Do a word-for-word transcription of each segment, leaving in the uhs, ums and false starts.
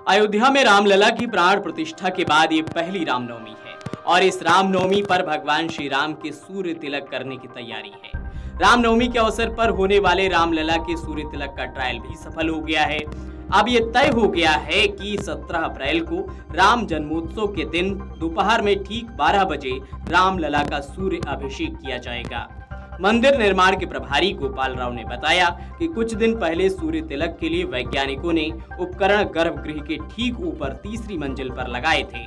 अयोध्या में रामलला की प्राण प्रतिष्ठा के बाद ये पहली रामनवमी है और इस रामनवमी पर भगवान श्री राम के सूर्य तिलक करने की तैयारी है। रामनवमी के अवसर पर होने वाले रामलला के सूर्य तिलक का ट्रायल भी सफल हो गया है। अब ये तय हो गया है कि सत्रह अप्रैल को राम जन्मोत्सव के दिन दोपहर में ठीक बारह बजे रामलला का सूर्य अभिषेक किया जाएगा। मंदिर निर्माण के प्रभारी गोपाल राव ने बताया कि कुछ दिन पहले सूर्य तिलक के लिए वैज्ञानिकों ने उपकरण गर्भगृह के ठीक ऊपर तीसरी मंजिल पर लगाए थे।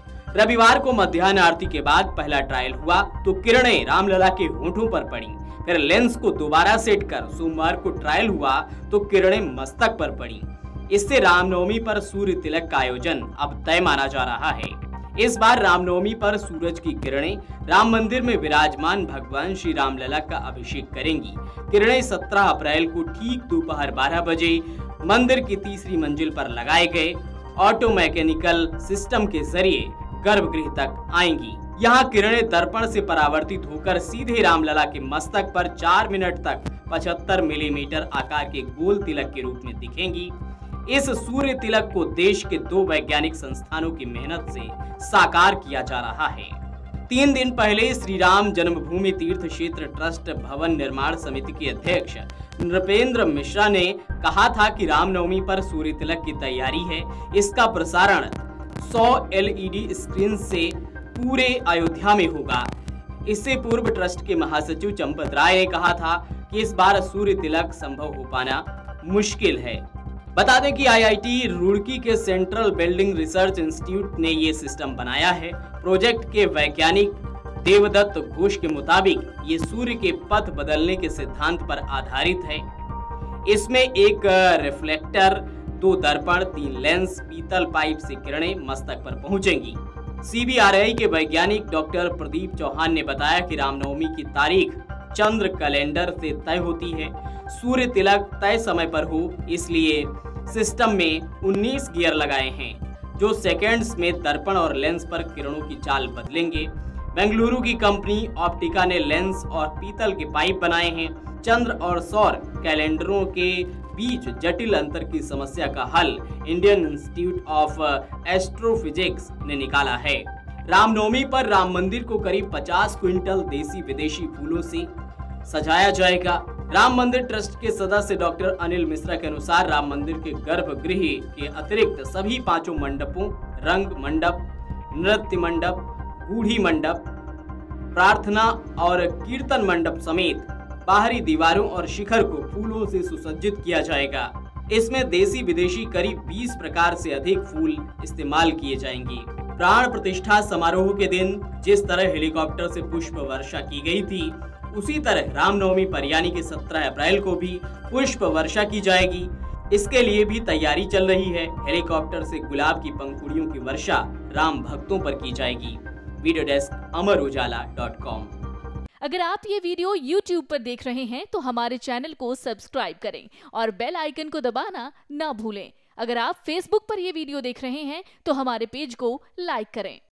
रविवार को मध्याह्न आरती के बाद पहला ट्रायल हुआ तो किरणें रामलला के होंठों पर पड़ी। फिर लेंस को दोबारा सेट कर सोमवार को ट्रायल हुआ तो किरणें मस्तक पर पड़ी। इससे रामनवमी पर सूर्य तिलक का आयोजन अब तय माना जा रहा है। इस बार रामनवमी पर सूरज की किरणें राम मंदिर में विराजमान भगवान श्री रामलला का अभिषेक करेंगी। किरणें सत्रह अप्रैल को ठीक दोपहर बारह बजे मंदिर की तीसरी मंजिल पर लगाए गए ऑटो मैकेनिकल सिस्टम के जरिए गर्भगृह तक आएंगी। यहाँ किरणें दर्पण से परावर्तित होकर सीधे रामलला के मस्तक पर चार मिनट तक पचहत्तर मिलीमीटर आकार के गोल तिलक के रूप में दिखेंगी। इस सूर्य तिलक को देश के दो वैज्ञानिक संस्थानों की मेहनत से साकार किया जा रहा है। तीन दिन पहले श्री राम जन्मभूमि तीर्थ क्षेत्र ट्रस्ट भवन निर्माण समिति के अध्यक्ष नृपेंद्र मिश्रा ने कहा था कि रामनवमी पर सूर्य तिलक की तैयारी है। इसका प्रसारण सौ एलईडी स्क्रीन से पूरे अयोध्या में होगा। इससे पूर्व ट्रस्ट के महासचिव चंपत राय ने कहा था कि इस बार सूर्य तिलक संभव हो पाना मुश्किल है। बता दें कि आईआईटी रुड़की के सेंट्रल बिल्डिंग रिसर्च इंस्टीट्यूट ने ये सिस्टम बनाया है। प्रोजेक्ट के वैज्ञानिक देवदत्त घोष के मुताबिक ये सूर्य के पथ बदलने के सिद्धांत पर आधारित है। इसमें एक रिफ्लेक्टर, दो दर्पण, तीन लेंस, पीतल पाइप से किरणें मस्तक पर पहुंचेंगी। सीबीआरआई के वैज्ञानिक डॉक्टर प्रदीप चौहान ने बताया कि रामनवमी की तारीख चंद्र कैलेंडर से तय होती है। सूर्य तिलक तय समय पर हो इसलिए सिस्टम में उन्नीस गियर लगाए हैं जो सेकंड्स में दर्पण और लेंस पर किरणों की चाल बदलेंगे। बेंगलुरु की कंपनी ऑप्टिका ने लेंस और पीतल के पाइप बनाए हैं। चंद्र और सौर कैलेंडरों के बीच जटिल अंतर की समस्या का हल इंडियन इंस्टीट्यूट ऑफ एस्ट्रोफिजिक्स ने निकाला है। रामनवमी पर राम मंदिर को करीब पचास क्विंटल देसी विदेशी फूलों से सजाया जाएगा। राम मंदिर ट्रस्ट के सदस्य डॉक्टर अनिल मिश्रा के अनुसार राम मंदिर के गर्भगृह के अतिरिक्त सभी पांचों मंडपों, रंग मंडप, नृत्य मंडप, बूढ़ी मंडप, प्रार्थना और कीर्तन मंडप समेत बाहरी दीवारों और शिखर को फूलों से सुसज्जित किया जाएगा। इसमें देसी विदेशी करीब बीस प्रकार से अधिक फूल इस्तेमाल किए जाएंगे। प्राण प्रतिष्ठा समारोह के दिन जिस तरह हेलीकॉप्टर से पुष्प वर्षा की गई थी, उसी तरह रामनवमी पर यानी कि सत्रह अप्रैल को भी पुष्प वर्षा की जाएगी। इसके लिए भी तैयारी चल रही है। हेलीकॉप्टर से गुलाब की पंखुड़ियों की वर्षा राम भक्तों पर की जाएगी। Video desk Amar Ujala dot com. अगर आप ये वीडियो यूट्यूब पर देख रहे हैं तो हमारे चैनल को सब्सक्राइब करें और बेल आइकन को दबाना ना भूलें। अगर आप फेसबुक पर ये वीडियो देख रहे हैं तो हमारे पेज को लाइक करें।